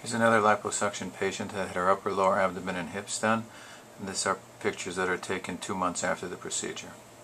Here's another liposuction patient that had her upper lower abdomen and hips done. And these are pictures that are taken 2 months after the procedure.